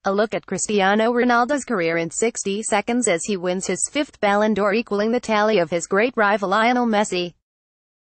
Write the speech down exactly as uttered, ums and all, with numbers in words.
A look at Cristiano Ronaldo's career in sixty seconds as he wins his fifth Ballon d'Or, equaling the tally of his great rival Lionel Messi.